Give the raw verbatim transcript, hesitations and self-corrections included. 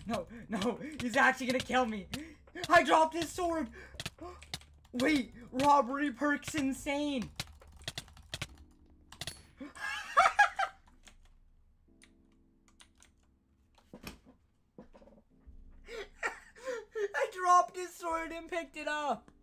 no, no. He's actually gonna kill me. I dropped his sword. Wait, robbery perk's insane. I dropped his sword and picked it up.